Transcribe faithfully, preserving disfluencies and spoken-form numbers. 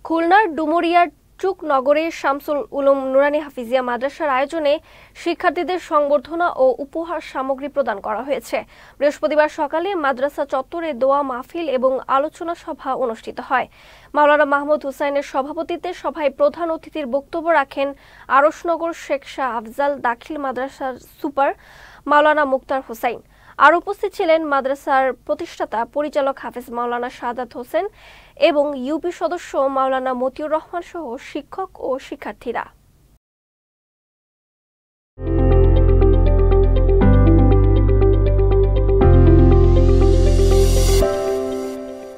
খুলনার ডুমুরিয়ার চুক নগরের শামসুল উলুম নুরানী হাফিজিয়া মাদ্রাসার আয়োজনে শিক্ষার্থীদের সংবর্ধনা ও উপহার সামগ্রী প্রদান করা হয়েছে। বৃহস্পতিবার সকালে মাদ্রাসা চত্বরে দোয়া মাহফিল এবং আলোচনা সভা অনুষ্ঠিত হয়। মাওলানা মাহমুদ হুসাইনের সভাপতিত্বে সভায় প্রধান অতিথির বক্তব্য রাখেন আরশনগর শেখ শাহ আফজাল দাখিল মাদ্রাসার সুপার মাওলানা মুক্তার হোসাইন। আর উপস্থিত ছিলেন মাদ্রাসার প্রতিষ্ঠাতা পরিচালক হাফেজ মাওলানা সাদাত হোসেন এবং ইউপি সদস্য মাওলানা মতিউর রহমান সহ শিক্ষক ও শিক্ষার্থীরা।